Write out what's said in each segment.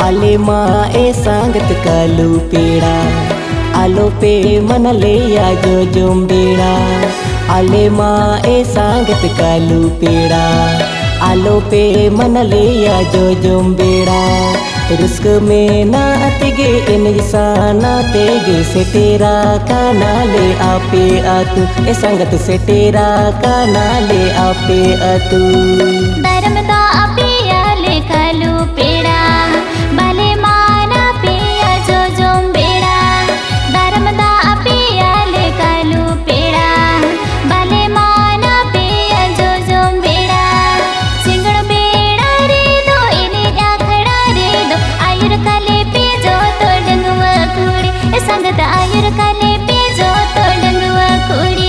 आले माँ ए सांगत कालू पेड़ा आलो पे मन ले या जो जोम्बेड़ा। आले माँ ए सांगत कालू पेड़ा आलो पे मन ले या जो जोम्बेड़ा। रुस्क में ना अतिगे इन ना तेगे से तेरा का नाले आपे आतु ए संगत से तेरा का नाले आपे आतु। धर्मदा आपे आले कालू पेड़ा बाले माना पिया जो जोम्बेड़ा। धर्मदा आपे आले कालू पेड़ा बाले माना पिया जो जोम्बेड़ा। सिंगड़ बेड़ा रे दो इने आखड़ा रे दो आयुर काले पे जो तो डंगवा कुड़ी ए संगत आयुर काले पे जो तो डंगवा कुड़ी।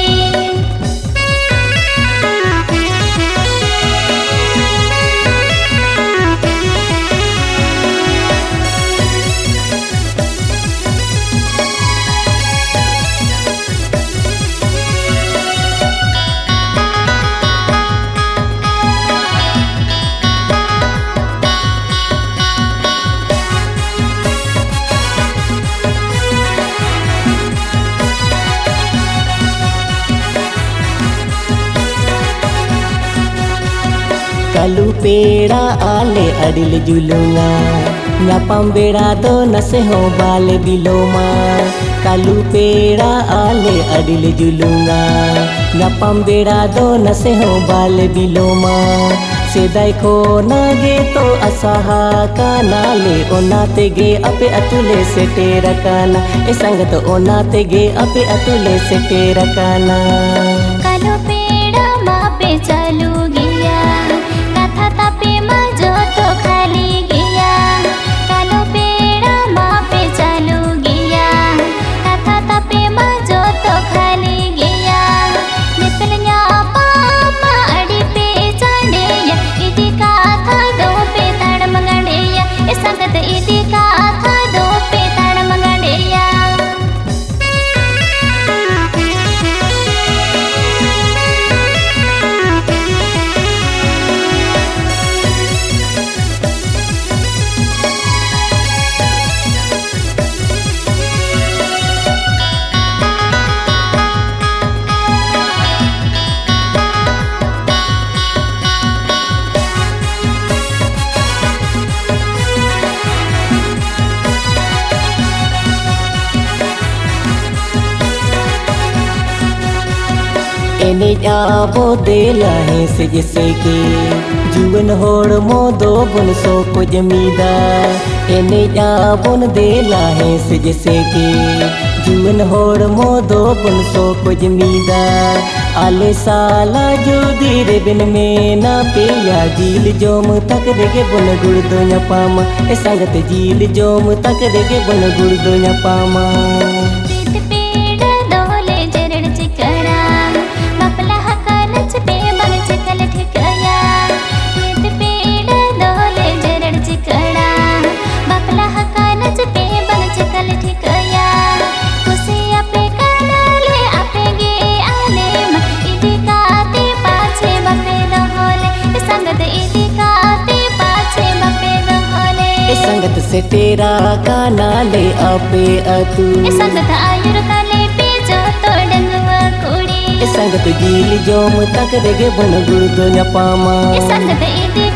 कालू पेड़ा आले अडिल जुलूंगा न्यापम बेड़ा दो नसे हो बाले बिलोमा। कालू पेड़ा आले अडिल जुलूंगा न्यापम बेड़ा दो नसे हो बाले बिलोमा। सेदाई को नागे तो असाहा का नाले ओना तेगे अपे अतुले से तेरा काना ए संगत ओना तेगे अपे अतुले से तेरा काना। कालू पेड़ा माँ पे चालू गया कथा तापे माँ जो तो खाली गया। कालू पेड़ा माँ पे चालू गया कथा तापे माँ जो तो खाली गया। निपलन्या पापा अड़ी पे चढ़े या इदी का था दो पे ताड़ मंगड़े या ए संगत इदी का था दो पे ताड़ मंगड़े या। एने जाबो देला है से जैसे के जुवन होड़ मोदो बुन सो को जमीदा। एने जाबोन देला है से जैसे के जुवन होड़ मोदो बुन सो को जमीदा। आले साला जो धीरे बिन में ना पेया जील जोम तक देगे बुन गुड़ दो न्यापामा ए संगत जील जोम तक देगे बुन गुड़ दो न्यापामा। संगत से तेरा का नाले आपे अतु संगत आयुर काले पे जो तो डंगवा कुड़ी। संगत जील जोम तक देगे बन गुड़ दो न्यापामा। संगत इदी